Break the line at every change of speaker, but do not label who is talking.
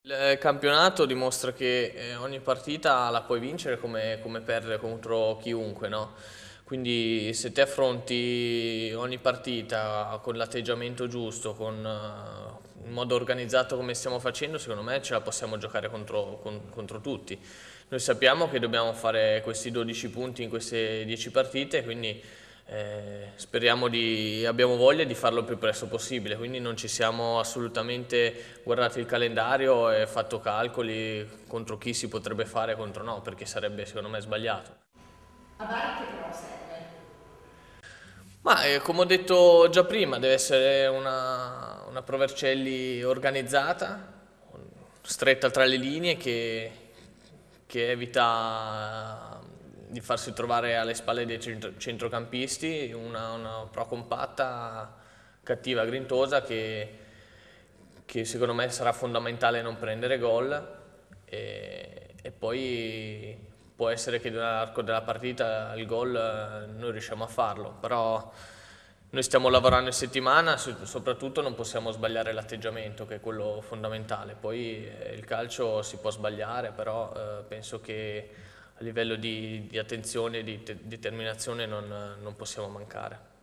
Il campionato dimostra che ogni partita la puoi vincere come perdere contro chiunque, no? Quindi se te affronti ogni partita con l'atteggiamento giusto, in modo organizzato come stiamo facendo, secondo me ce la possiamo giocare contro tutti. Noi sappiamo che dobbiamo fare questi 12 punti in queste 10 partite, quindi abbiamo voglia di farlo il più presto possibile, quindi non ci siamo assolutamente guardati il calendario e fatto calcoli contro chi si potrebbe fare e contro no, perché sarebbe secondo me sbagliato.
A Bari che però serve.
Ma come ho detto già prima, deve essere una Pro Vercelli organizzata, stretta tra le linee che evita di farsi trovare alle spalle dei centrocampisti, una Pro compatta, cattiva, grintosa che secondo me sarà fondamentale non prendere gol e poi può essere che nell'arco della partita il gol noi riusciamo a farlo, però noi stiamo lavorando in settimana, soprattutto non possiamo sbagliare l'atteggiamento che è quello fondamentale, poi il calcio si può sbagliare, però penso che a livello di attenzione e di determinazione non possiamo mancare.